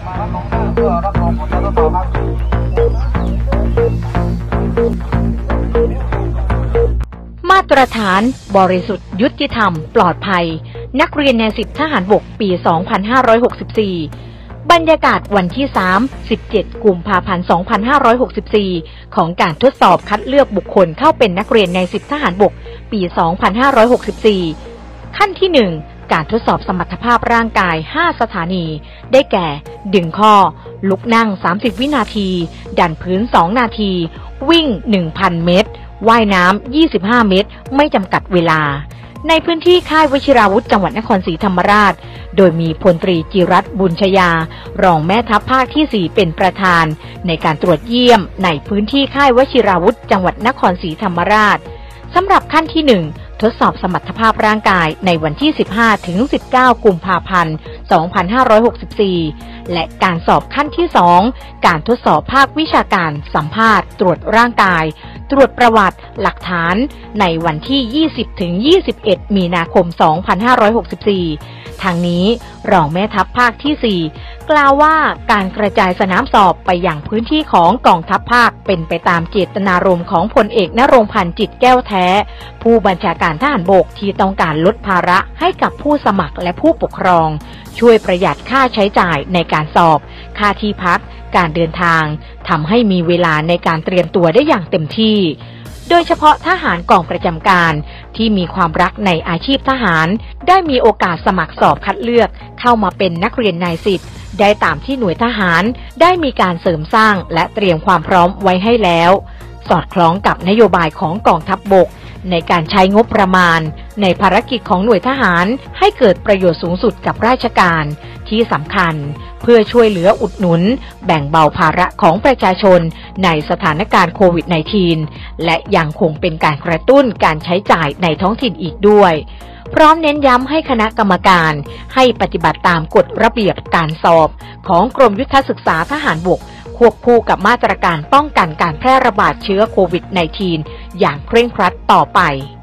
มาตรฐานบริสุทธิ์ยุติธรรมปลอดภัยนักเรียนใน10ทหารบกปี 2564 บรรยากาศวันที่ 3-17 กุมภาพันธ์ 2564 ของการทดสอบคัดเลือกบุคคลเข้าเป็นนักเรียนใน10ทหารบกปี 2564 ขั้นที่ 1 การทดสอบสมรรถภาพร่างกาย 5 สถานี ได้แก่ ดึงข้อ ลุกนั่ง 30 วินาที ดันพื้น 2 นาที วิ่ง 1,000 เมตร ว่ายน้ำ 25 เมตร ไม่จำกัดเวลา ในพื้นที่ค่ายวชิราวุธจังหวัดนครศรีธรรมราช โดยมีพลตรีจิรัตน์บุญชยารองแม่ทัพภาคที่ 4 เป็นประธานในการตรวจเยี่ยมในพื้นที่ค่ายวชิราวุธจังหวัดนครศรีธรรมราชสำหรับขั้นที่ 1 ทดสอบสมรรถภาพร่างกายในวันที่ 15-19 กุมภาพันธ์ 2564 และการสอบขั้นที่ 2 การทดสอบภาควิชาการสัมภาษณ์ตรวจร่างกายตรวจประวัติหลักฐานในวันที่ 20-21 มีนาคม 2564 ทางนี้รองแม่ทัพภาคที่ 4 กล่าวว่าการกระจายสนามสอบไปยังพื้นที่ของกองทัพภาคเป็นไปตามเจตนารมณ์ของพลเอกณรงค์พันธ์จิตแก้วแท้ผู้บัญชาการทหารบกที่ต้องการลดภาระให้กับผู้สมัครและผู้ปกครองช่วยประหยัดค่าใช้จ่ายในการสอบค่าที่พักการเดินทางทำให้มีเวลาในการเตรียมตัวได้อย่างเต็มที่โดยเฉพาะทหารกองประจำการที่มีความรักในอาชีพทหารได้มีโอกาสสมัครสอบคัดเลือกเข้ามาเป็นนักเรียนนายสิบได้ตามที่หน่วยทหารได้มีการเสริมสร้างและเตรียมความพร้อมไว้ให้แล้วสอดคล้องกับนโยบายของกองทัพบกในการใช้งบประมาณในภารกิจของหน่วยทหารให้เกิดประโยชน์สูงสุดกับราชการที่สำคัญเพื่อช่วยเหลืออุดหนุนแบ่งเบาภาระของประชาชนในสถานการณ์โควิด -19 และยังคงเป็นการกระตุ้นการใช้จ่ายในท้องถิ่นอีกด้วยพร้อมเน้นย้ำให้คณะกรรมการให้ปฏิบัติตามกฎระเบียบการสอบของกรมยุทธศึกษาทหารบกควบคู่กับมาตรการป้องกันการแพร่ระบาดเชื้อโควิด -19 อย่างเคร่งครัดต่อไป